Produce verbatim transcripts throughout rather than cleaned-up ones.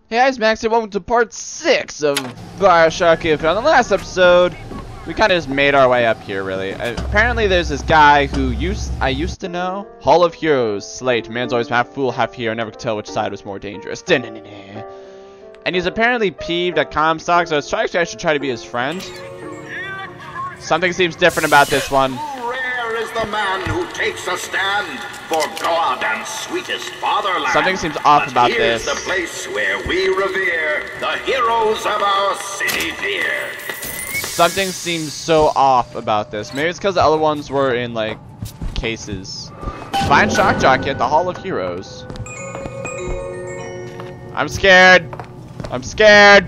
Hey guys, Max here. Welcome to part six of Bioshock. If on the last episode, we kind of just made our way up here, really. Uh, apparently, there's this guy who used I used to know. Hall of Heroes, Slate. Man's always half fool, half hero. Never could tell which side was more dangerous. And he's apparently peeved at Comstock, so it's actually I should try to be his friend. Something seems different about this one. Rare is the man who takes a stand for God and sweetest fatherland. Something seems off but about here's this. the place where we revere the heroes of our city fear. Something seems so off about this. Maybe it's because the other ones were in, like, cases. Find Shock Jockey at the Hall of Heroes. I'm scared. I'm scared.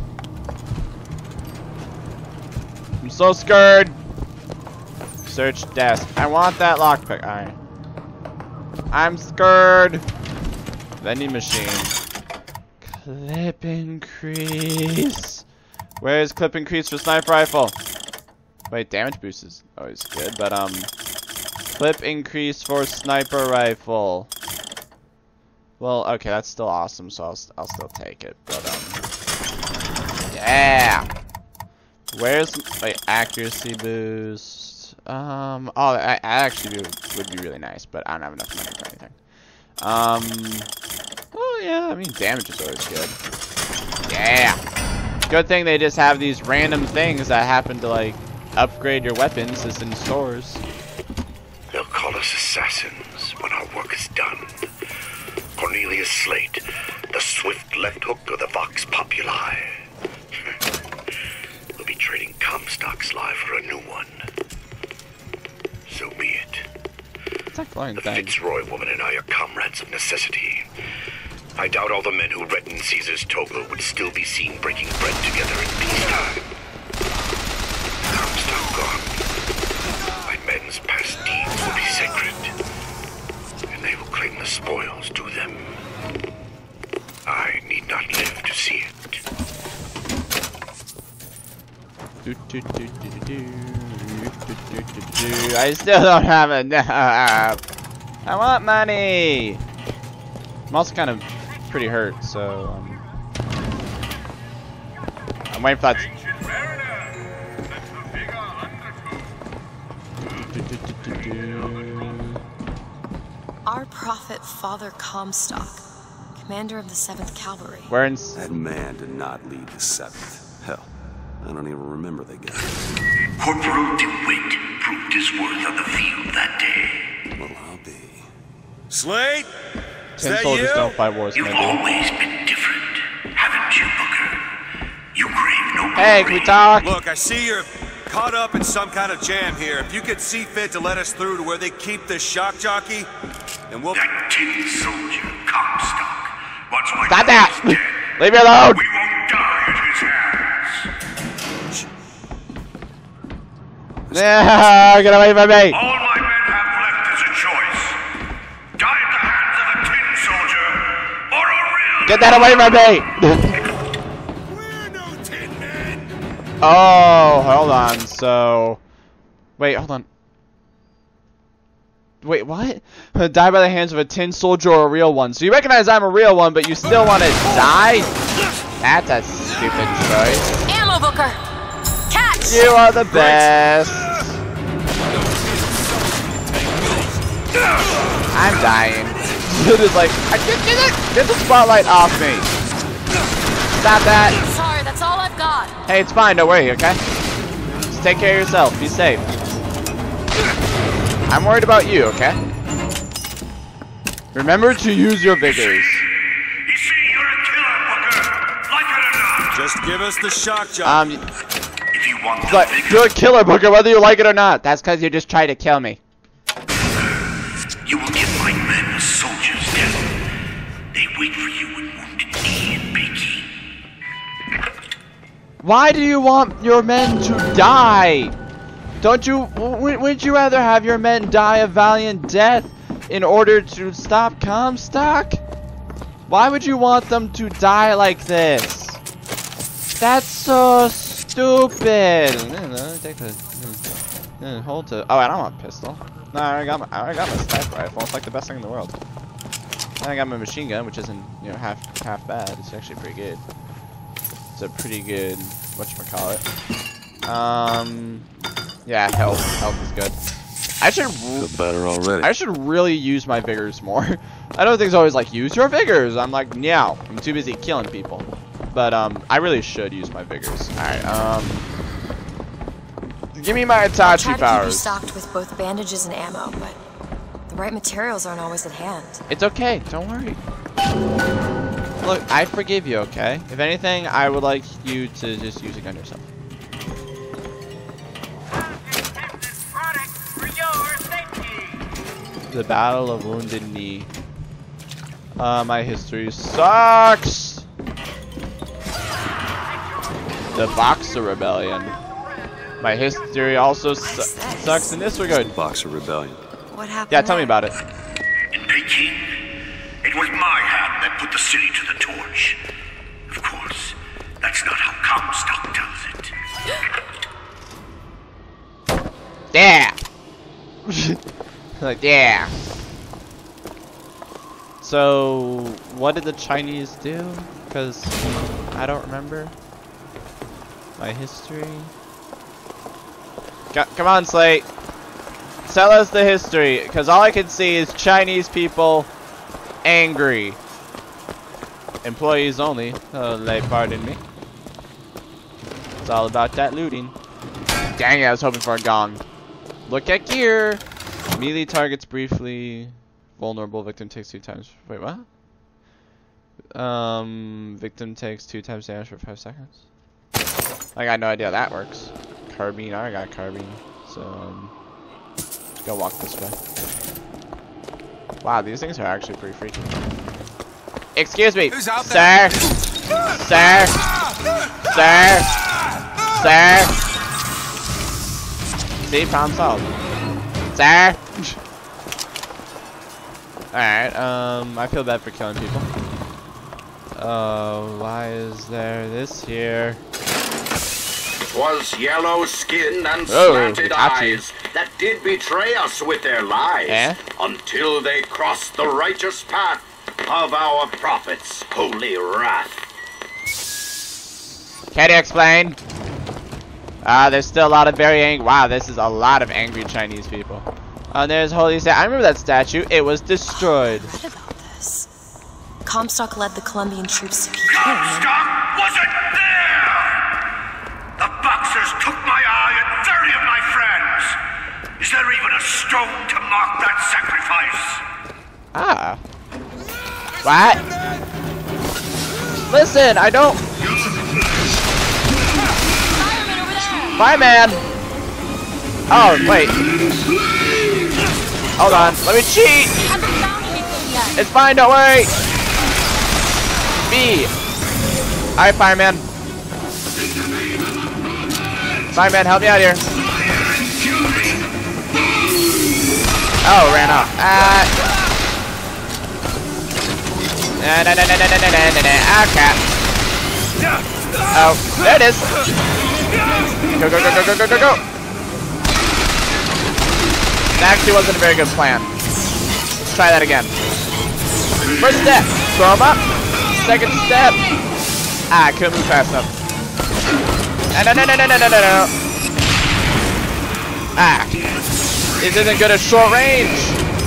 I'm so scared. Search desk. I want that lockpick. Alright. I'm scared. Vending machine. Clip increase. Where's clip increase for sniper rifle? Wait, damage boost is always good, but um, clip increase for sniper rifle. Well, okay, that's still awesome, so I'll I'll still take it. But um, yeah. Where's wait accuracy boost? Um, oh, I, I actually would, would be really nice, but I don't have enough money for anything. Um, oh yeah, I mean damage is always good. Yeah. Good thing they just have these random things that happen to like upgrade your weapons as in stores. They'll call us assassins when our work is done. Cornelius Slate, the swift left hook of the Vox Populi. We'll be trading Comstock's life for a new one. So be it. It's that glowing The thing. Fitzroy woman and I are comrades of necessity. I doubt all the men who read in Caesar's toga would still be seen breaking bread together in peacetime. Comstock gone. My men's past deeds will be sacred, and they will claim the spoils to them. I need not live to see it. Do, do, do, do, do, do. Do, do, do, do. I still don't have enough. I want money. I'm also kind of pretty hurt, so um, I'm waiting for that. Our prophet, Father Comstock, commander of the seventh Cavalry. We're in. That man did not lead the seventh. Hell, I don't even remember the guy. Corporal DeWitt proved his worth on the field that day. Well, I'll be. Slate? Is Ten that soldiers you? don't fight wars, You've maybe. always been different, haven't you, Booker? You crave no Hey, can we talk? Look, I see you're caught up in some kind of jam here. If you could see fit to let us through to where they keep this shock jockey, then we'll... That tin soldier, Comstock. Once my Stop brother's that! dead, Leave me alone! we won't die at his hands. Yeah, get away from me! All my men have left is a choice. Die at the hands of a tin soldier, or a real... Get that away from me! We're no tin men! Oh, hold on. So, wait, hold on. Wait, what? Die by the hands of a tin soldier or a real one. So you recognize I'm a real one, but you still want to die? That's a stupid choice. Ammo, Booker! Catch! You are the best. I'm dying. Dude is like, I can't get it. Get the spotlight off me. Stop that. Sorry, that's all I've got. Hey, it's fine. Don't worry, okay? Just take care of yourself. Be safe. I'm worried about you, okay? Remember to use your vigors. You see, you're a killer, Booker. Like it or not. Just give us the shock jockey. Um, If you want the but vigor, you're a killer, Booker, whether you like it or not. That's because you just tried to kill me. you will give my men a soldier's death. They wait for you in Wounded Knee in Peking. Why do you want your men to die? Don't you? Wouldn't you rather have your men die a valiant death in order to stop Comstock? Why would you want them to die like this? That's so stupid. Take the hold to. Oh, I don't want a pistol. No, I already got my. I already got my sniper rifle. It's like the best thing in the world. And I got my machine gun, which isn't, you know, half half bad. It's actually pretty good. It's a pretty good, whatchamacallit. Um, yeah, health. Health is good. I should. Feel better already. I should really use my vigors more. I know things always like use your vigors. I'm like, no, I'm too busy killing people. But um, I really should use my vigors. All right. Um, give me my Itachi I'll try to powers. keep you stocked with both bandages and ammo, but the right materials aren't always at hand. It's okay. Don't worry. Look, I forgive you. Okay. If anything, I would like you to just use a gun yourself. The Battle of Wounded Knee. Uh, my history sucks. The Boxer Rebellion. My history also su sucks in this regard. Boxer Rebellion. What happened? Yeah, tell me there? about it. In Peking, it was my hand that put the city to the torch. Of course, that's not how Comstock tells it. Yeah. Like, yeah. So, what did the Chinese do? Because I don't remember my history. Go come on, Slate. Tell us the history, because all I can see is Chinese people angry. Employees only. Uh, they pardon me. It's all about that looting. Dang it, I was hoping for a gong. Look at gear. Melee targets briefly. Vulnerable. Victim takes two times. Wait, what? Um, victim takes two times damage for five seconds. I got no idea how that works. Carbine. I already got carbine. So, um, go walk this way. Wow, these things are actually pretty freaky. Excuse me, Who's out sir. there? Sir. Sir. Sir. See, problem solved. Sir. Alright, um, I feel bad for killing people. Uh, why is there this here? 'Twas yellow skin and Oh, slanted Itachi. eyes that did betray us with their lies, Eh? until they crossed the righteous path of our prophet's holy wrath. Can you explain? Ah, uh, there's still a lot of very angry. Wow, this is a lot of angry Chinese people. Uh, there's holy statue. I remember that statue. It was destroyed. I read about this. Comstock led the Colombian troops to Peking. Comstock wasn't there! The Boxers took my eye and thirty of my friends! Is there even a stone to mark that sacrifice? Ah. What? Listen, I don't. Bye, man. Oh, wait. Hold on. Let me cheat. It's fine. Don't worry. B. All right, fireman. Fireman, help me out here. Oh, ran off. Ah. No, no, no, no, no, no, no, no, no. Ah, crap. Oh, there it is. Go, go, go, go, go, go, go, go. That actually wasn't a very good plan. Let's try that again. First step, throw him up. Second step. Ah, I couldn't move fast enough. No, no, no, no, no, no, no, no. Ah. This isn't good at short range.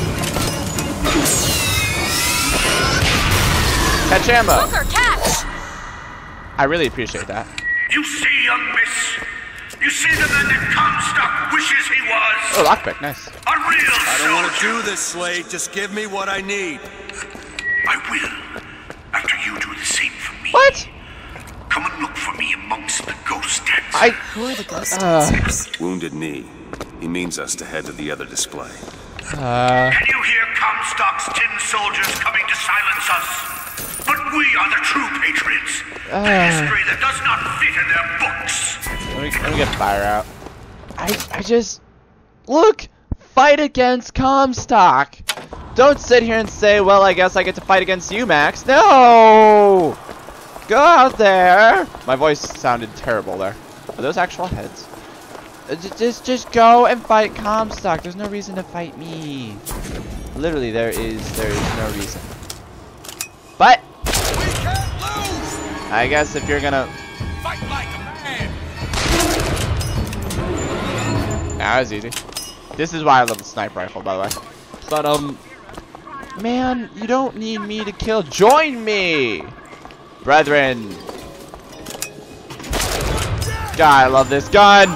Catch ammo. Booker, catch! I really appreciate that. You see, young miss? You see the man that Comstock wishes he was? Oh, lockpick, nice. A real I don't want to soldier. do this, Slate. Just give me what I need. I will. After you do the same for me. What? Come and look for me amongst the ghost tents. I. Who are the ghost Uh. dancers? Wounded Knee. He means us to head to the other display. Uh. Can you hear Comstock's tin soldiers coming to silence us? But we are the true patriots. Uh. The history that does not fit in their books. Let me, let me get fire out. I, I just, look, fight against Comstock. Don't sit here and say, well, I guess I get to fight against you, Max. No, go out there. My voice sounded terrible there. Are those actual heads? Uh, j- Just, just go and fight Comstock. There's no reason to fight me. Literally, there is, there is no reason. But We can't lose! I guess if you're gonna, Fight like a man! that was easy. This is why I love the sniper rifle, by the way. But um, man, you don't need me to kill. Join me, brethren. God, I love this gun.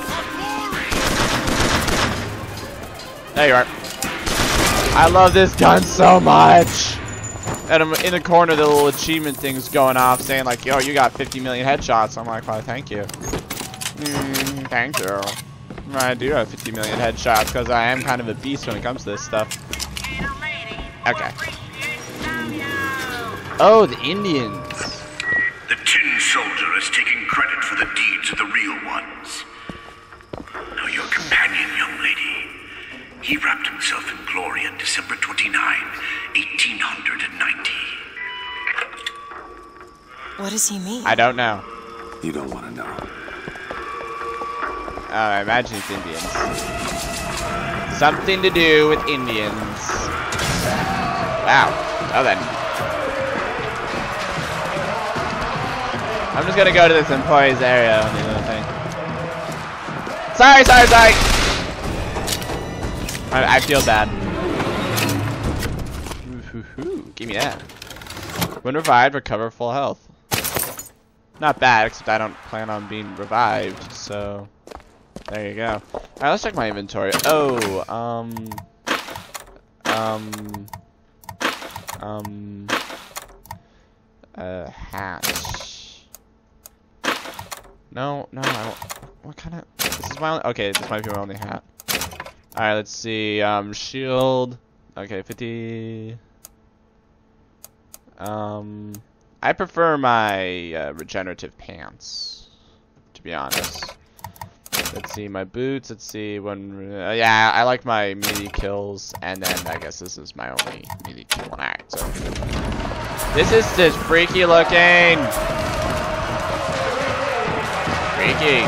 There you are. I love this gun so much. And I'm in the corner, the little achievement thing's going off, saying like, "Yo, you got fifty million headshots." I'm like, "Well, thank you." Mm, thank you. I do have fifty million headshots because I am kind of a beast when it comes to this stuff. Okay. Oh, the Indians. The Tin Soldier is taking credit for the deeds of the real ones. Now your companion, young lady, he wrapped himself in glory on December twenty-ninth, eighteen ninety. What does he mean? I don't know. You don't want to know. Oh, I imagine it's Indians. Something to do with Indians. Wow. Well then. I'm just gonna go to this employee's area and do the thing. Sorry, sorry, sorry! I, I feel bad. Ooh, give me that. When revived, recover full health. Not bad, except I don't plan on being revived, so... There you go. Alright, let's check my inventory. Oh, um... Um... Um... Uh, hat. No, no, I don't... What kind of... This is my only... Okay, this might be my only hat. Alright, let's see. Um, shield. Okay, fifty... Um... I prefer my uh, regenerative pants, to be honest. Let's see, my boots, let's see, when, uh, yeah, I like my melee kills, and then I guess this is my only melee kill one. Alright, so. This is just freaky looking! Freaky.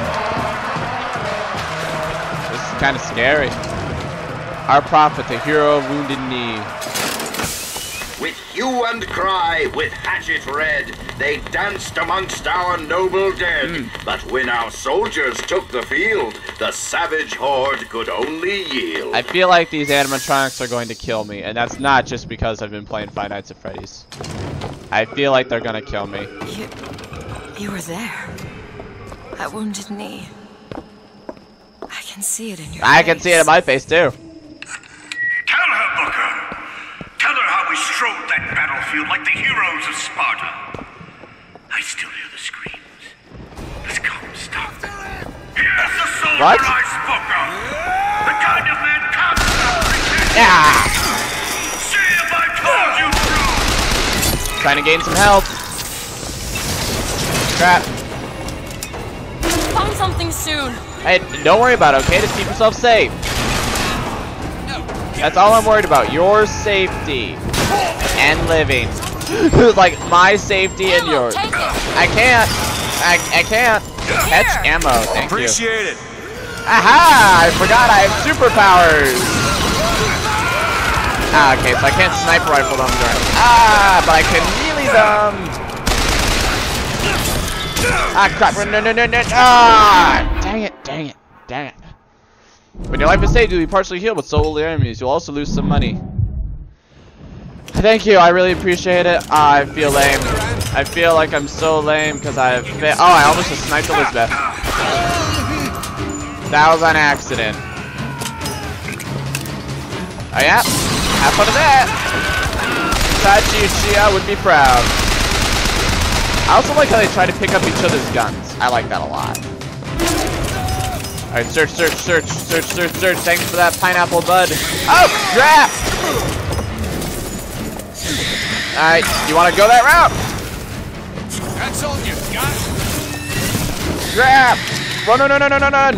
This is kind of scary. Our prophet, the hero of Wounded Knee. With hue and cry, with hatchet red, they danced amongst our noble dead. Mm. But when our soldiers took the field, the savage horde could only yield. I feel like these animatronics are going to kill me, and that's not just because I've been playing Five Nights at Freddy's. I feel like they're gonna kill me. You, you were there. At Wounded Knee. I can see it in your I face. can see it in my face, too. Tell her, Booker! Tell her how we strode that battlefield like the heroes of Sparta. I still hear the screams. This Comstock. Here's the soldier What? I spoke of. The kind of man Comstock. Yeah! See if I told you true. Trying to gain some health. Crap. Find something soon. Hey, don't worry about it, okay? Just keep yourself safe. That's all I'm worried about. Your safety. And living. Like, my safety and yours. Take it. I can't. I, I can't. Catch ammo. Thank you. Appreciate it. Aha! I forgot I have superpowers. Ah, okay, so I can't sniper rifle them during. Ah, but I can melee them. Ah, crap. No, no, no, no. Ah! Dang it, dang it, dang it. When your life is saved, you'll be partially healed, but so will the enemies. You'll also lose some money. Thank you, I really appreciate it. Ah, I feel lame. I feel like I'm so lame because I have fa- Oh, I almost just sniped Elizabeth. That was an accident. Oh yeah, have fun with that. Tachi Uchiha would be proud. I also like how they try to pick up each other's guns. I like that a lot. Alright, search, search, search, search, search, search. Thanks for that pineapple, bud. Oh, crap! Alright, you want to go that route? That's all you got? Crap! Run, run, run, run, run, run!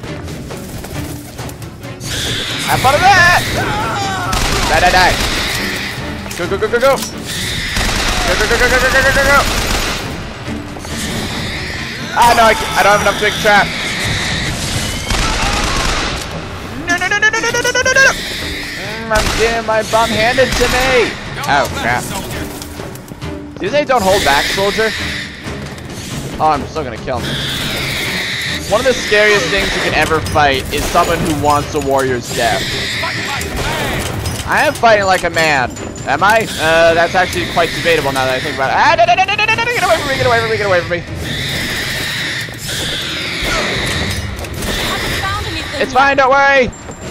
Have fun with that! Die, die, die. Go, go, go, go, go! Go, go, go, go, go, go, go, go, go! Ah, no, I, I don't have enough to make a trap. No, no, no, no, no, no, no, no, no, no! Mm, I'm getting my bum handed to me! Oh, crap. Do they don't hold back, soldier? Oh, I'm still gonna kill him. One of the scariest things you can ever fight is someone who wants a warrior's death. I am fighting like a man. Am I? Uh, that's actually quite debatable now that I think about it. Ah, no, no, no, no, no, no, no, get away from me, get away from me, get away from me. It's fine, don't worry.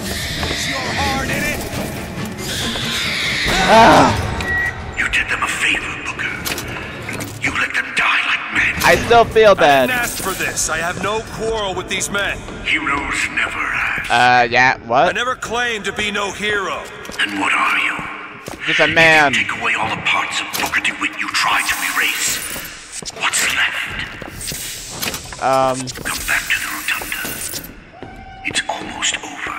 Ah. You did them a favor, Booker. You let them die like men. I still feel bad. I didn't ask for this. I have no quarrel with these men. Heroes never ask. Uh, yeah, what? I never claimed to be no hero. And what are you? Just a man. Take away all the parts of Booker DeWitt you tried to erase. What's left? Um. Come back to the rotunda. It's almost over.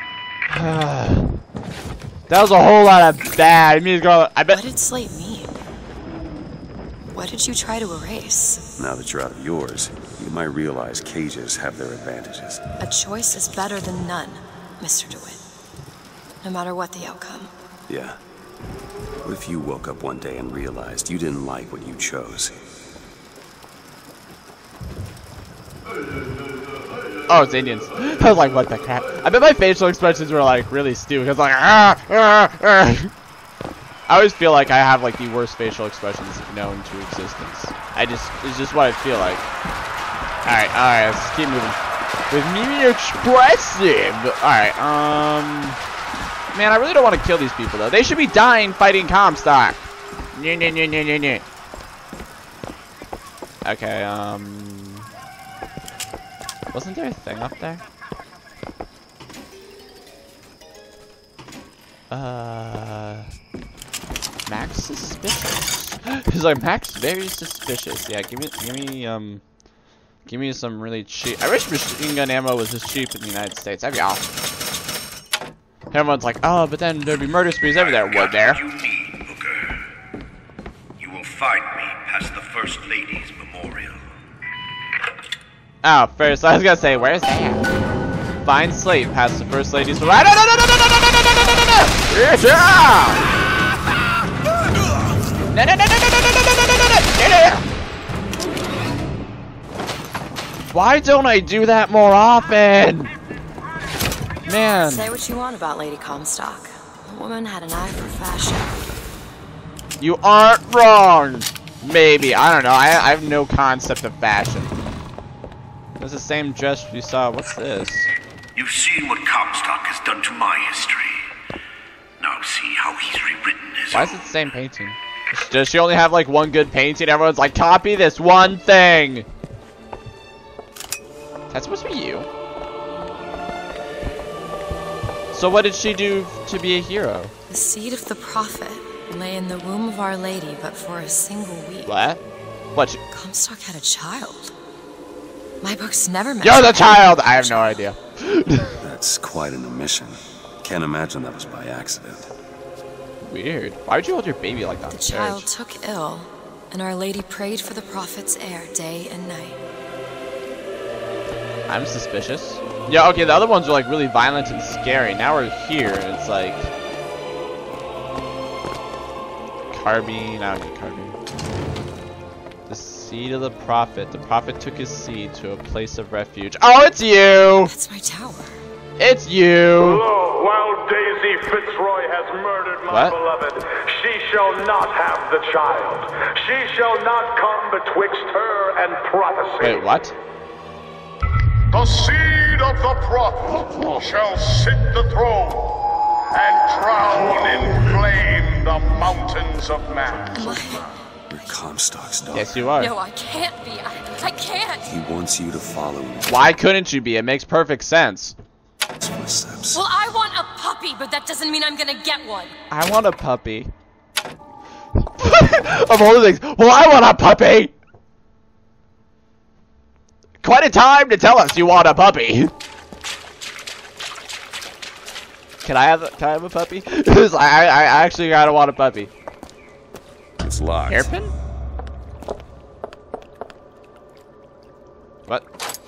That was a whole lot of bad. It means go. I bet. What did Slate mean? What did you try to erase? Now that you're out of yours, you might realize cages have their advantages. A choice is better than none, Mister DeWitt. No matter what the outcome. Yeah. What if you woke up one day and realized you didn't like what you chose? Oh, it's Indians. I was like, what the crap? I bet my facial expressions were like really stupid. Cause like, ah, ah, ah. I always feel like I have like the worst facial expressions known to existence. I just, it's just what I feel like. All right, all right, let's keep moving. With me expressive. All right, um, man, I really don't want to kill these people though. They should be dying fighting Comstock. Nye, nye, nye, nye, nye, nye. Okay, um. Wasn't there a thing up there? Uh, Max suspicious. He's like, Max very suspicious. Yeah, give me, give me, um, give me some really cheap. I wish machine gun ammo was as cheap in the United States. That'd be awesome. Everyone's like, oh, but then there'd be murder sprees everywhere. Would there? You need, Booker. You will find me past the First Lady's memorial. Oh, first, I was gonna say, where's that? Find Slate past the First Lady's. No, no, no, no, no, no, no, no, no, no, no, no, no, no, no, no, no. Why don't I do that more often? Man. Say what you want about Lady Comstock. The woman had an eye for fashion. You aren't wrong. Maybe. I don't know. I, I have no concept of fashion. It's the same dress you saw. What's this? You've seen what Comstock has done to my history. Now see how he's rewritten his Why own. is it the same painting? Does she only have like one good painting? Everyone's like, copy this one thing. That's supposed to be you. So what did she do to be a hero? The seed of the prophet lay in the womb of Our Lady, but for a single week. What? What? She Comstock had a child. My books never mentioned. You're the child! I have no idea. That's quite an omission. Can't imagine that was by accident. Weird. Why would you hold your baby like that? The child took ill, and Our Lady prayed for the prophet's heir day and night. I'm suspicious. Yeah, okay, the other ones are like really violent and scary. Now we're here, and it's like carbine. I don't get carbine. The seed of the prophet. The prophet took his seed to a place of refuge. Oh, it's you! That's my tower. It's you! Lo, while Daisy Fitzroy has murdered my What? beloved, she shall not have the child. She shall not come betwixt her and prophecy. Wait, what? The seed of the prophet shall sit the throne and drown in flame the mountains of man. Am I? You're Comstock's daughter. Yes, you are. No, I can't be. I, I can't. He wants you to follow his Why couldn't you be? It makes perfect sense. footsteps. Well, I want a puppy, but that doesn't mean I'm gonna get one. I want a puppy. Of all the things. Well, I want a puppy! Quite a time to tell us you want a puppy. Can I have a, can I have a puppy? I, I, I actually gotta want a puppy. It's locked. Hairpin? What?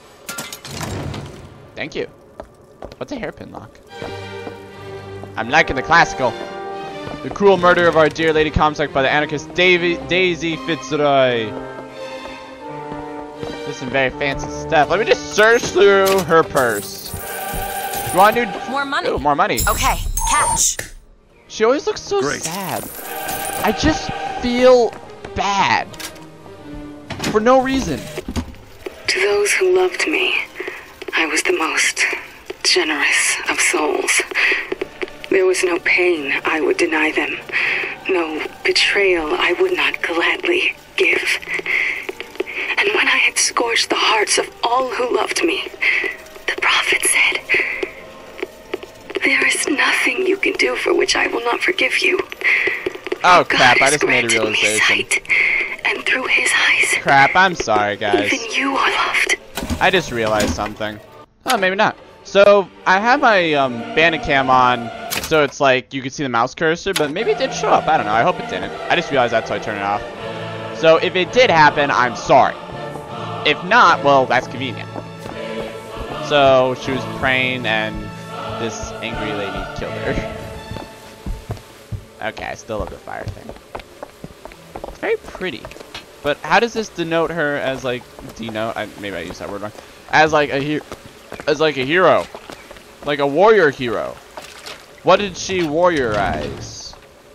Thank you. What's a hairpin lock? I'm liking the classical. The cruel murder of our dear Lady Comstock by the anarchist Davy, Daisy Fitzroy. This is some very fancy stuff. Let me just search through her purse. You want to do more money? Ooh, more money. Okay, catch. She always looks so Great. sad. I just feel bad for no reason. To those who loved me, I was the most generous of souls. There was no pain I would deny them, no betrayal I would not gladly give. And when I had scorched the hearts of all who loved me, the prophet said, "There is nothing you can do for which I will not forgive you." Oh God crap, I has just made a granted me realization. sight, and through his eyes, Crap, I'm sorry guys. even you are loved. I just realized something. Oh, maybe not. So, I have my um, Bandicam on, so it's like you can see the mouse cursor, but maybe it did show up. I don't know. I hope it didn't. I just realized that, so I turned it off. So, if it did happen, I'm sorry. If not, well, that's convenient. So, she was praying, and this angry lady killed her. Okay, I still love the fire thing. It's very pretty. But how does this denote her as, like, denote? I, maybe I used that word wrong. As, like, a hero. As, like, a hero. Like a warrior hero. What did she warriorize?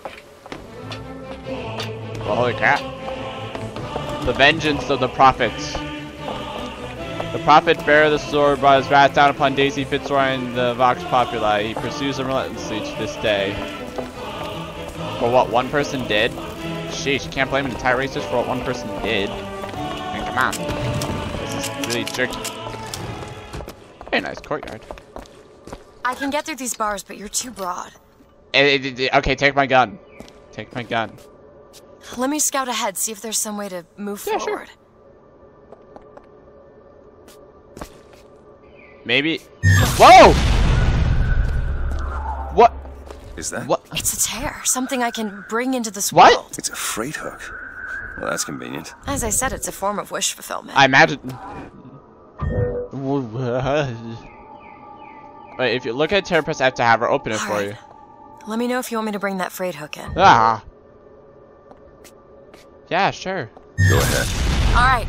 Well, holy crap. The vengeance of the prophets. The prophet bearer of the sword brought his wrath down upon Daisy Fitzroy and the Vox Populi. He pursues them relentlessly to this day. For what one person did? Sheesh, you can't blame an entire race just for what one person did. I mean, come on. This is really tricky. Very nice courtyard. I can get through these bars, but you're too broad. Eh, eh, eh, okay, take my gun. Take my gun. Let me scout ahead, see if there's some way to move Yeah, forward. sure. Maybe. Whoa! What? Is that? What? It's a tear, something I can bring into this What? world. It's a freight hook. Well, that's convenient. As I said, it's a form of wish fulfillment. I imagine. Wait, if you look at Terra Press, I have to have her open it All for right. you. Let me know if you want me to bring that freight hook in. Ah. Yeah, sure. Go ahead. All right.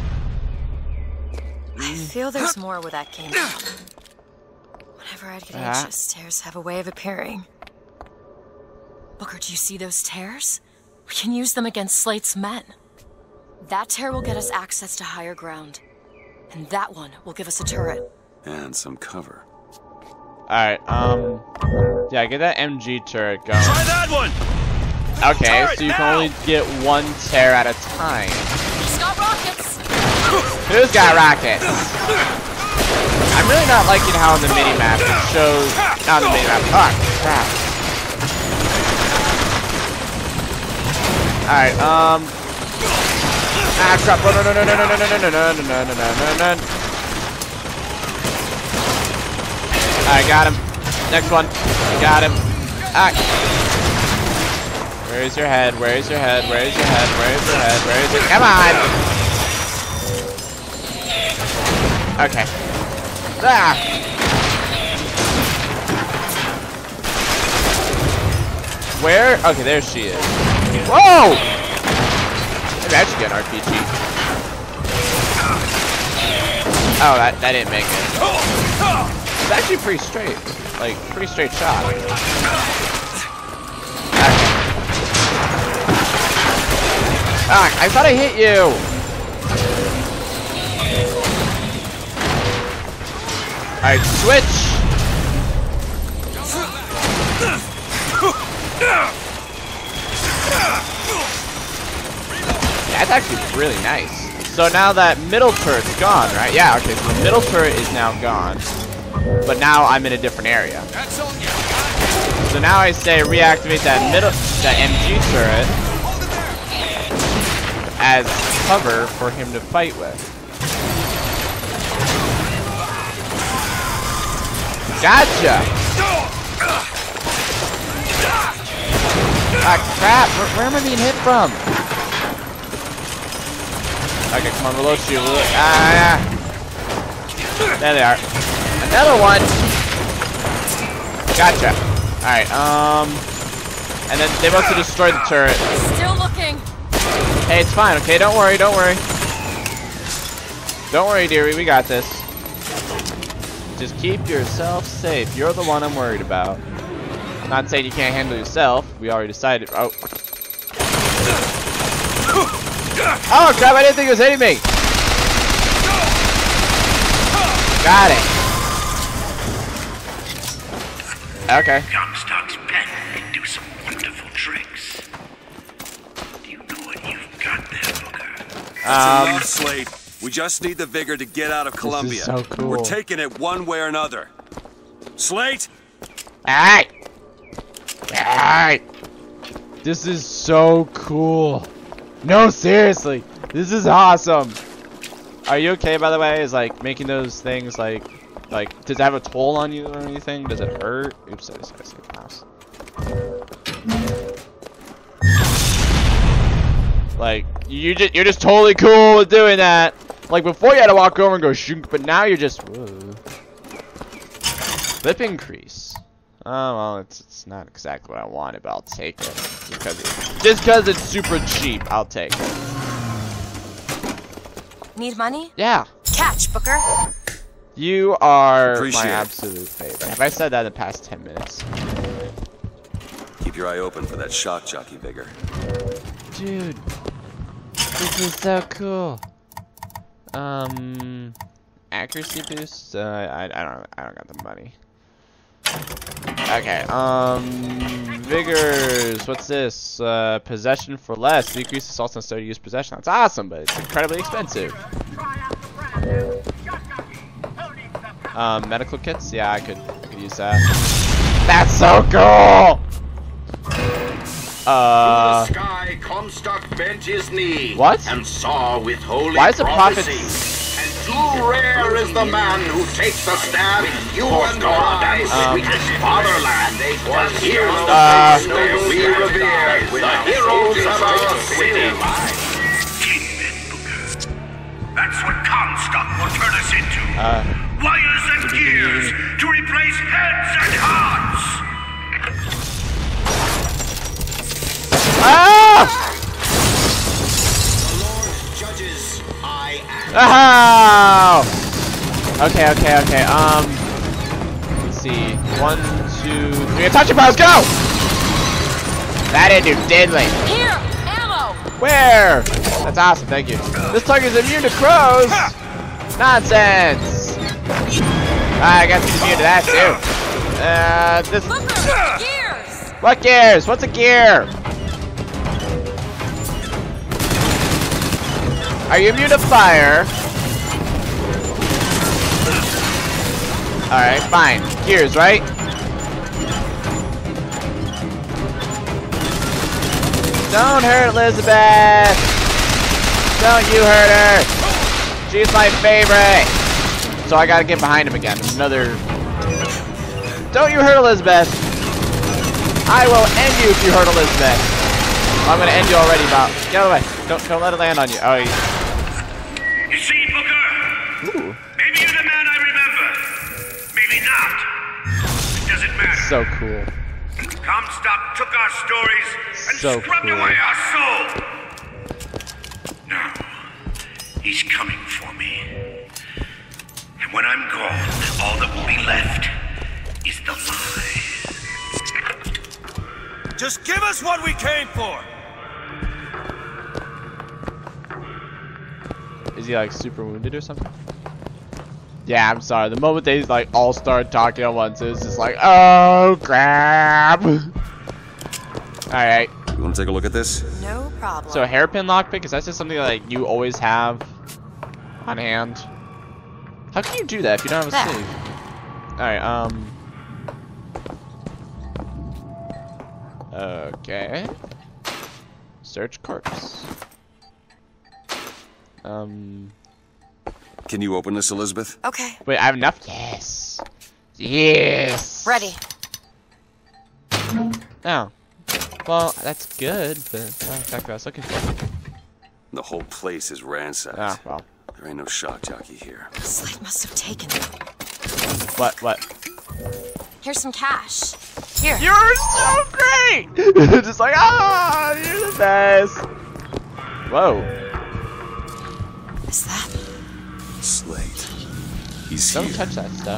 I feel there's more where that came from. Whenever I'd get Ah. anxious, tears have a way of appearing. Booker, do you see those tears? We can use them against Slate's men. That tear will get us access to higher ground. And that one will give us a turret. And some cover. Alright, um. Yeah, get that M G turret going. Try that one! Okay, Turret so you now! can only get one tear at a time. He's got rockets! Who's got rockets? I'm really not liking how on the minimap it shows. Not on the minimap. Oh, crap. Alright, um. Ah, crap. No, no, no, no, no, no, no, no, no, no, no, no, no, no, no. Alright, got him. Next one. Got him. Ah. Where's your head? Where's your head? Where's your head? Where's your head? Where's your Come on! Okay. Ah! Where? Okay, there she is. Whoa! Maybe I should get an R P G. Oh, that, that didn't make it. It's actually pretty straight. Like, pretty straight shot. Okay. Ah, I thought I hit you! Alright, switch! That's actually really nice. So now that middle turret's gone, right? Yeah, okay, so the middle turret is now gone. But now I'm in a different area. So now I say reactivate that middle, that M G turret as cover for him to fight with. Gotcha! Ah, crap! Where, where am I being hit from? Okay, come on, reload you. Reload. Ah, yeah. There they are. Another one! Gotcha. Alright, um... And then they must have destroyed the turret. Still looking. Hey, it's fine, okay? Don't worry, don't worry. Don't worry, dearie, we got this. Just keep yourself safe. You're the one I'm worried about. I'm not saying you can't handle yourself. We already decided. Oh. Oh, crap, I didn't think it was hitting me. Got it. Okay. Comstock's pen can do some wonderful tricks. Do you know what you've got there, Booker? That's Um, enough, Slate. We just need the vigor to get out of Columbia. so cool. We're taking it one way or another. Slate! Alright. Alright. This is so cool. No, seriously. This is awesome. Are you okay, by the way? Is like making those things like, like, does it have a toll on you or anything? Does it hurt? Oops, I just gotta see the mouse. Like, you just, you're just totally cool with doing that. Like, before you had to walk over and go shoot, but now you're just, whoa. Flip increase. Oh, well, it's, it's not exactly what I wanted, but I'll take it. Just because it, just because it's super cheap, I'll take it. Need money? Yeah. Catch, Booker. You are Appreciate my it. absolute favorite. Have I said that in the past ten minutes? Keep your eye open for that shock jockey vigor. Dude, this is so cool. Um, accuracy boost. Uh, I I don't I don't got the money. Okay. Um, vigors. What's this? Uh, possession for less. Decrease assaults on start to use possession. That's awesome, but it's incredibly expensive. Um, medical kits. Yeah, I could I could use that. That's so cool. Uh. In the sky, Comstock bent his knee What? and saw with holy Why is the prophet? prophecy. And too rare is the man who takes a stab in you and I, Um, sweetest fatherland. Here's the Uh, place where we revere the heroes of our city. Kingpin, Booker. That's what Comstock will turn us into. Uh. Wires and gears to replace heads and hearts. Ah! The Lord judges, I am. Oh! Okay, okay, okay. Um, let's see. One, two, three. Touch your powers, go! That didn't do diddly. Here, ammo. Where? That's awesome, thank you. This target is immune to crows. Nonsense. I guess he's immune to that too. Uh, this. Booker, gears. What gears? What's a gear? Are you immune to fire? Alright, fine. Gears, right? Don't hurt Elizabeth! Don't you hurt her! She's my favorite! So I gotta get behind him again. Another... Don't you hurt Elizabeth! I will end you if you hurt Elizabeth! I'm gonna end you already, Bob. Get out of the way. Don't, don't let it land on you. Oh, you... You see, Booker? Ooh. Maybe you're the man I remember. Maybe not. It doesn't matter. So cool. Comstock took our stories and So scrubbed cool. away our soul. Now, he's coming for me. And when I'm gone, all that will be left is the lie. Just give us what we came for! Is he like super wounded or something? Yeah, I'm sorry. The moment they like all started talking at once, it was just like, oh crap. Alright. You want to take a look at this? No problem. So hairpin lockpick, is that just something that like you always have on hand? How can you do that if you don't have a There. save? Alright, um. Okay. Search corpse. Um. Can you open this, Elizabeth? Okay, Wait, I have enough? Yes. Yes. ready. Oh. Well, that's good, but that's not exactly what I was looking for. The whole place is ransacked. Ah, well. There ain't no shock jockey here. Slate must have taken them. What, what? Here's some cash. Here. You're so great! Just like, ah, you're the best. Whoa. Is that? Slate. He's Don't here. touch that stuff.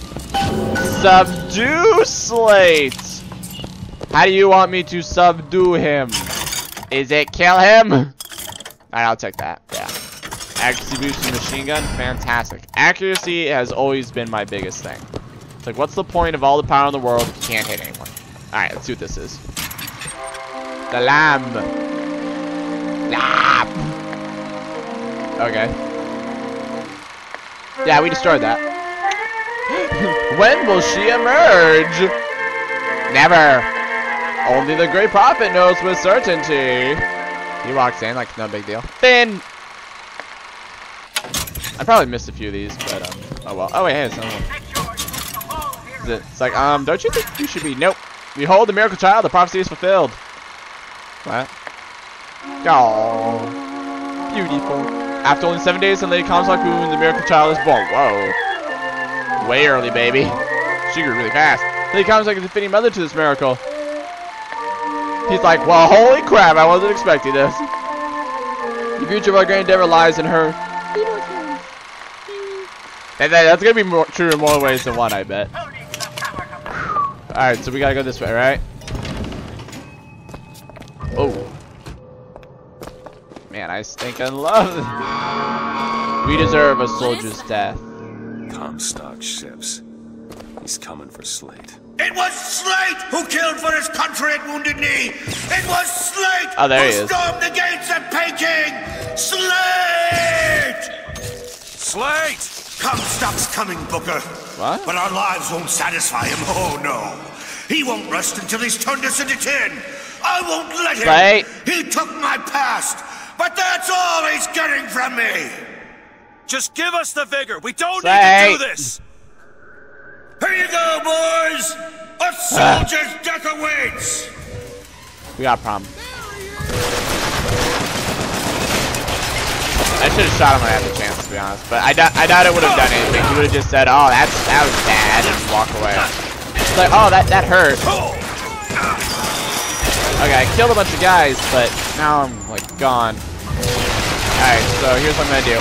Subdue Slate! How do you want me to subdue him? Is it kill him? Alright, I'll take that. Yeah. Accuracy boosting machine gun, fantastic. Accuracy has always been my biggest thing. It's like, what's the point of all the power in the world if you can't hit anyone? Alright, let's see what this is. The lamb. Lamb. Okay. Yeah, we destroyed that. When will she emerge? Never. Only the Great Prophet knows with certainty. He walks in like no big deal. Finn! I probably missed a few of these, but um, oh well. Oh wait, hey, it's another one. Is it, it's like, um, don't you think you should be? Nope. Behold the miracle child, the prophecy is fulfilled. What? Oh, beautiful. After only seven days in Lady Comstock womb, the miracle child is born. Whoa. Way early, baby. She grew really fast. Lady Comstock is the fitting mother to this miracle. He's like, well, holy crap, I wasn't expecting this. The future of our great endeavor lies in her. And that, that's gonna be more true in more ways than one, I bet. Alright, so we gotta go this way, right? Oh. Man, I stink in love. We deserve a soldier's death. Comstock ships. He's coming for Slate. It was Slate who killed for his country at Wounded Knee! It was Slate Oh, there who he is. stormed the gates of Peking! Slate! Slate! Comstock's coming, Booker. What? But our lives won't satisfy him. Oh, no. He won't rest until he's turned us into tin. I won't let him. Slate. He took my past, but that's all he's getting from me. Just give us the vigor. We don't Slate. need to do this. Here you go, boys. A soldier's death awaits. We got a problem. I should have shot him when I had the chance, to be honest. But I, I doubt it would have done anything. He would have just said, oh, that's, that was bad, and walk away. It's like, oh, that, that hurt. Okay, I killed a bunch of guys, but now I'm, like, gone. Alright, so here's what I'm gonna do.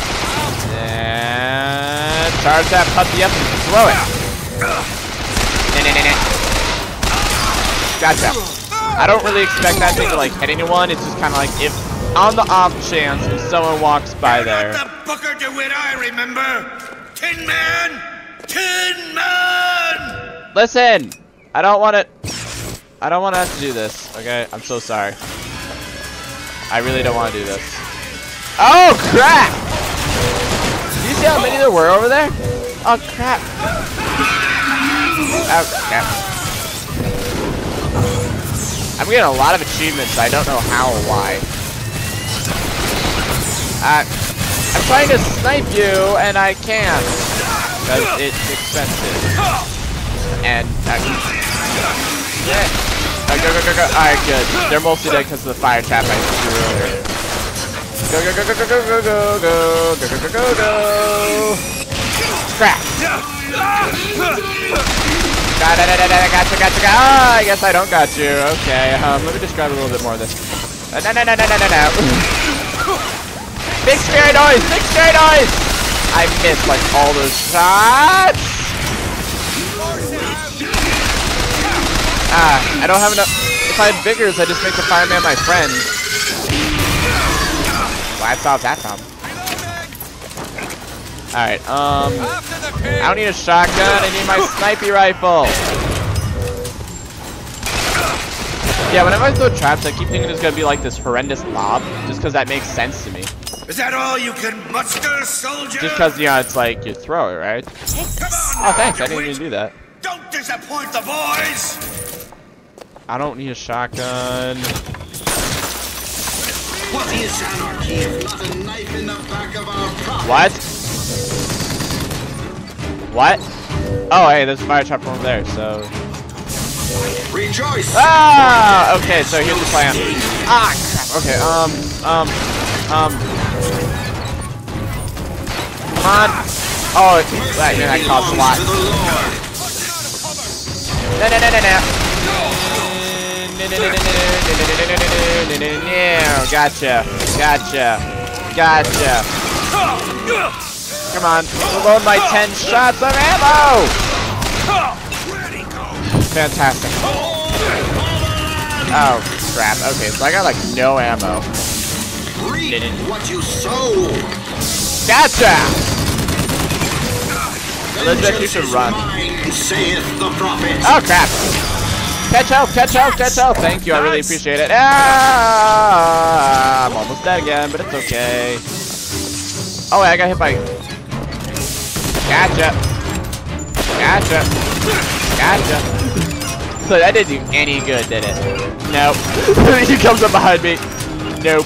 And charge that puppy up and throw it. Nah, nah, nah, nah. Gotcha. I don't really expect that thing to, like, hit anyone. It's just kind of like, if on the off chance if someone walks by there. Not the Booker DeWitt I remember. Tin Man! Tin Man! Listen! I don't want to... I don't want to have to do this, okay? I'm so sorry. I really don't want to do this. Oh, crap! Do you see how many there were over there? Oh, crap. Oh, crap. I'm getting a lot of achievements. I don't know how or why. Uh, I'm trying to snipe you, and I can't. Because it's expensive. And, uh, yeah. Uh, go, go, go, go. Alright, good. They're mostly dead because of the fire trap I threw earlier. Go, go, go, go, go, go, go, go, go, go, go, go, go, go. Crap. Gotcha, gotcha, gotcha. Ah, I guess I don't got you. Okay, um, let me just grab a little bit more of this. No, no, no, no, no, no, no. Big scary noise! Big scary noise! I missed like all those shots! Ah, I don't have enough. If I had vigors, I'd just make the fireman my friend. Well, I solved that problem. Alright, um. I don't need a shotgun, I need my snipey rifle! Yeah, whenever I throw traps, I keep thinking it's gonna be like this horrendous lob, just because that makes sense to me. Is that all you can muster, soldier? Just because, you know, it's like you throw it, right? Take this. Oh, thanks, I didn't even do that. Don't disappoint the boys! I don't need a shotgun. What is anarchy if not a knife in the back of our prophet? What? What? Oh, hey, there's a fire trap from over there, so... Rejoice! Ah! Okay, so here's the plan. Ah, crap. Okay, um, um, um... Come on! Oh, that, man, that costs a lot. No, no, no, no, no. Gotcha. Gotcha. Gotcha. Come on. Reload my ten shots of ammo. Fantastic. Oh, crap. Okay, so I got like no ammo. Reap what you sow. Gotcha! Elizabeth, you should run. Saith the prophet. Oh, crap. Catch health, catch health, catch health. Thank you, I really appreciate it. Ah, I'm almost dead again, but it's okay. Oh, wait, I got hit by... Gotcha. Gotcha. Gotcha. So that didn't do any good, did it? Nope. He comes up behind me. Nope.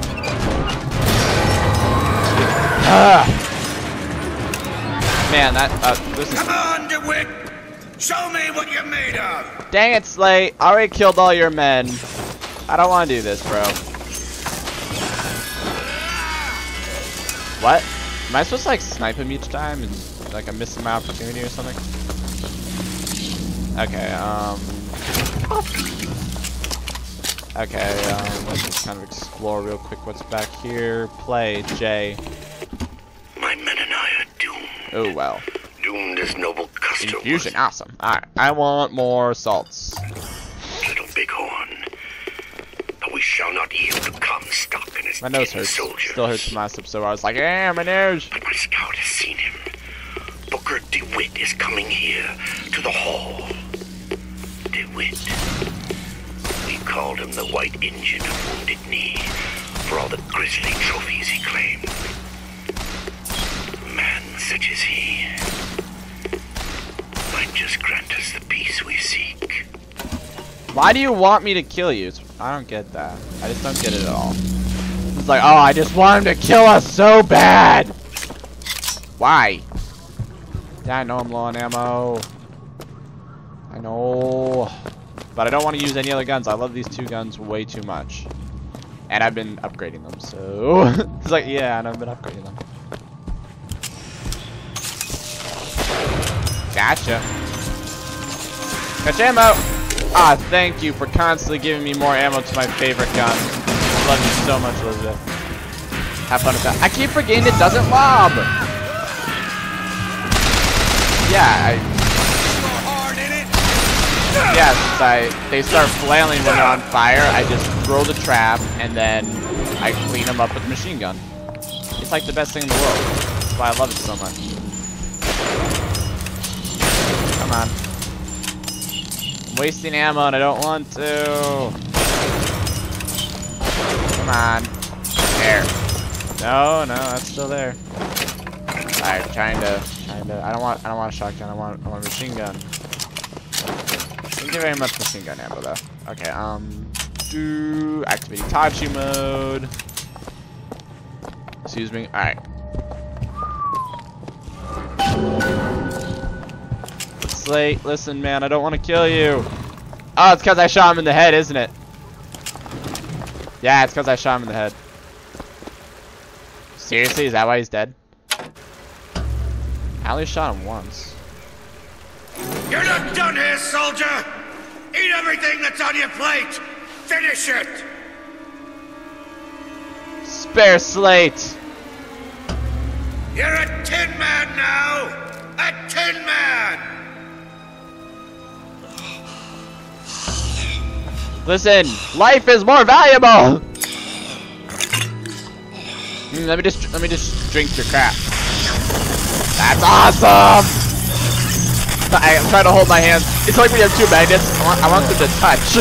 Ah. Man, that, uh, this is... Come on, DeWitt! Show me what you're made of! Dang it, Slate. I already killed all your men. I don't want to do this, bro. What? Am I supposed to, like, snipe him each time and, like, I miss my opportunity or something? Okay, um... Okay, um, let's just kind of explore real quick what's back here. Play, J. My men and I are doomed. Oh, well. Doomed as noble Custer Infusion, was. awesome. Alright, I want more salts. Little Bighorn. But we shall not yield to Comstock and his My nose tin hurts. soldiers. Still hurts from last episode. I was like, eh, my nose. But my scout has seen him. Booker DeWitt is coming here to the hall. DeWitt. We called him the White Injun of Wounded Knee for all the grisly trophies he claimed. A man such as he might just grant us the peace we seek. Why do you want me to kill you? I don't get that. I just don't get it at all. It's like, oh, I just want him to kill us so bad. Why? Yeah, I know I'm low on ammo. I know. But I don't want to use any other guns. I love these two guns way too much. And I've been upgrading them, so... It's like, yeah, and I've been upgrading them. Gotcha. Catch ammo! Ah, thank you for constantly giving me more ammo to my favorite gun. I love you so much, Elizabeth. Have fun with that. I keep forgetting it doesn't lob! Yeah, I... Yeah, since I, they start flailing when they're on fire, I just throw the trap, and then I clean them up with a machine gun. It's like the best thing in the world. That's why I love it so much. Come on. I'm wasting ammo and I don't want to. Come on. There. No, no, that's still there. Alright, trying to, trying to, I don't want, I don't want a shotgun, I want, I want a machine gun. Thank you very much, machine gun ammo, though. Okay, um, do activate Itachi mode. Excuse me. All right. Slate, listen, man, I don't want to kill you. Oh, it's because I shot him in the head, isn't it? Yeah, it's because I shot him in the head. Seriously, is that why he's dead? I only shot him once. You're not done here, soldier! Eat everything that's on your plate! Finish it! Spare Slate! You're a tin man now! A tin man! Listen, life is more valuable! Mm, let me just let me just drink your crap. That's awesome! I, I'm trying to hold my hands. It's like we have two magnets. I want, I want them to touch.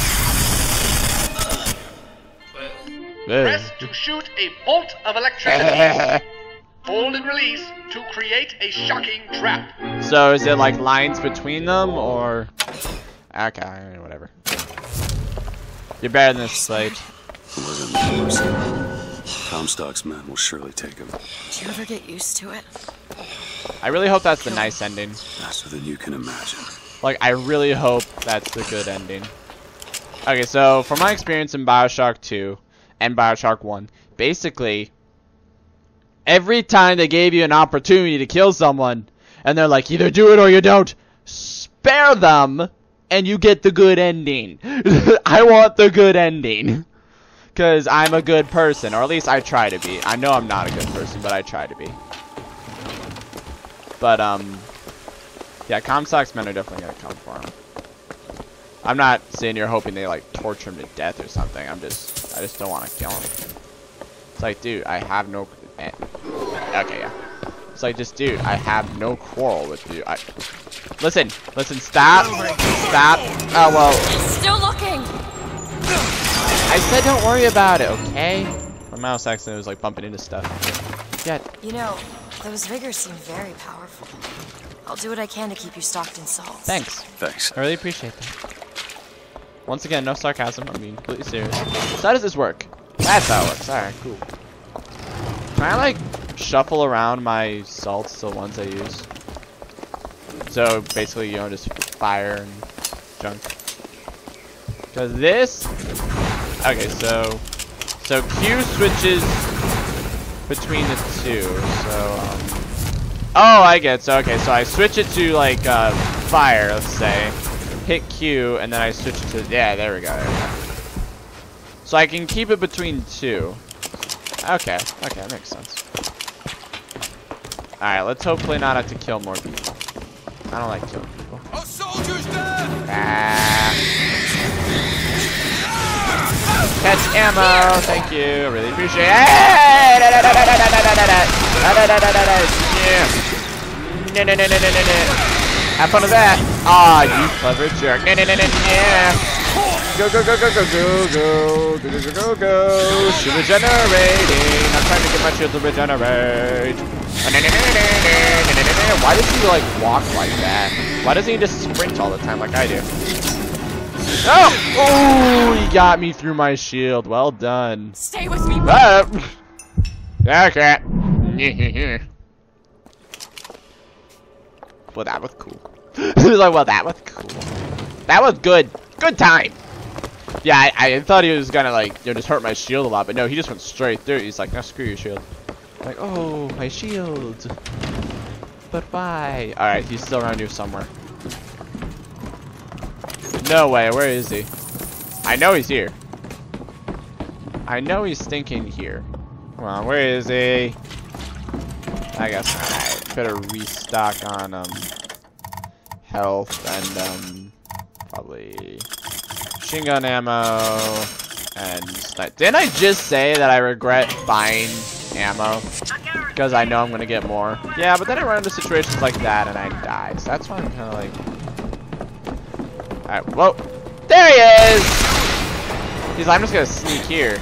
Press to shoot a bolt of electricity. Hold and release to create a shocking trap. So is it like lines between them, or? Okay, whatever. You're better than this, Slate. It wasn't yours. Comstock's men will surely take him. Do you ever get used to it? I really hope that's the nice ending. Faster than you can imagine. Like, I really hope that's the good ending. Okay, so from my experience in Bioshock two and Bioshock one, basically, every time they gave you an opportunity to kill someone, and they're like, either do it or you don't, spare them and you get the good ending. I want the good ending. Because I'm a good person, or at least I try to be. I know I'm not a good person, but I try to be. But, um, yeah, Comstock's men are definitely going to come for him. I'm not sitting here hoping they, like, torture him to death or something. I'm just, I just don't want to kill him. It's like, dude, I have no, eh. Okay, yeah. It's like, just, dude, I have no quarrel with you. I, listen, listen, stop, stop. Oh, well. Still looking. I said don't worry about it, okay? My mouse accidentally was like bumping into stuff. Yeah. You know, those vigors seem very powerful. I'll do what I can to keep you stocked in salt. Thanks. Thanks. I really appreciate that. Once again, no sarcasm. I'm being completely serious. So how does this work? That's how it works. Alright, cool. Can I like shuffle around my salts, the ones I use? So basically, you know, just fire and junk. Because this... Okay, so... So Q switches between the two, so, um... Oh, I get it. So, okay, so I switch it to, like, uh, fire, let's say. Hit Q, and then I switch it to... Yeah, there we go, there we go. So I can keep it between two. Okay, okay, that makes sense. Alright, let's hopefully not have to kill more people. I don't like killing people. Our soldiers down! Ah. Catch ammo, thank you, I really appreciate it. No, no, no, no, no, no, no. Have fun with that. Ah, you clever jerk. No, no, no, no, no. Go, go, go, go, go, go, go, go, go, go, go, go. Shield regenerating. I'm trying to get my shield to regenerate. Why does he like walk like that? Why doesn't he just sprint all the time like I do? Oh! Oh, he got me through my shield. Well done. Stay with me. Ah. Okay. Well, that was cool. He was like, well, that was cool. That was good. Good time. Yeah, I, I thought he was gonna like, you know, just hurt my shield a lot, but no, he just went straight through. He's like, no, screw your shield. I'm like, oh, my shield. But why? All right, he's still around here somewhere. No way. Where is he? I know he's here. I know he's thinking here. Come on, where is he? I guess. Alright, better restock on um health and um probably machine gun ammo and snipe. Didn't I just say that I regret buying ammo because I know I'm gonna get more? Yeah, but then I run into situations like that and I die. So that's why I'm kind of like. Alright, whoa, there he is. He's like, I'm just gonna sneak here.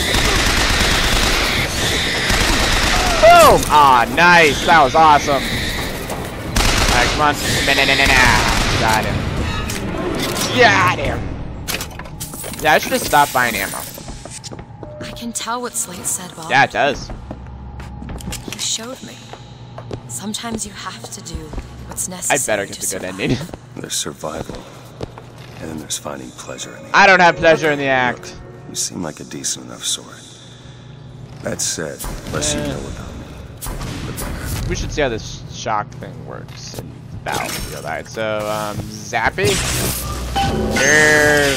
Boom! Ah, oh, nice. That was awesome. Alright, come on. Got him. Got him. Yeah, I should have stopped buying ammo. I can tell what Slate said, Bob. Yeah, it does. You showed me. Sometimes you have to do what's necessary. I better get the good ending. There's survival. And then there's finding pleasure in the I don't have pleasure in the act. Look, you seem like a decent enough sort. That said, less you know about me, the better. We should see how this shock thing works in Battlefield. Alright, so, um, Zappy? Here.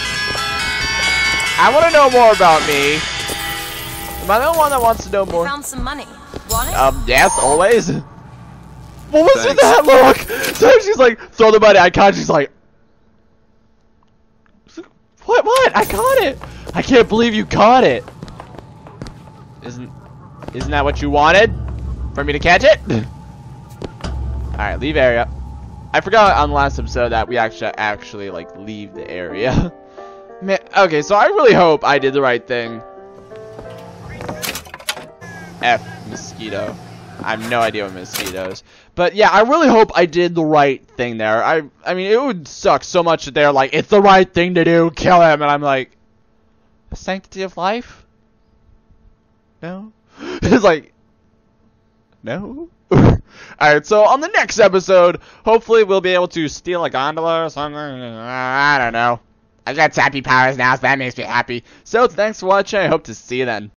I want to know more about me. Am I the one that wants to know more? Found some money. Want it? Um, yes, always. What was Thanks. with that look? So she's like, throw the money, I caught it. She's like, what, what? I caught it. I can't believe you caught it. Isn't, isn't that what you wanted? For me to catch it? Alright, leave area. I forgot on the last episode that we actually, actually, like, leave the area. Man, okay, so I really hope I did the right thing. F mosquito. I have no idea what mosquitoes. But yeah, I really hope I did the right thing there. I I mean, it would suck so much that they're like, it's the right thing to do, kill him. And I'm like, the sanctity of life? No? It's like, no? Alright, so on the next episode, hopefully we'll be able to steal a gondola or something. I don't know. I got happy powers now, so that makes me happy. So thanks for watching. I hope to see you then.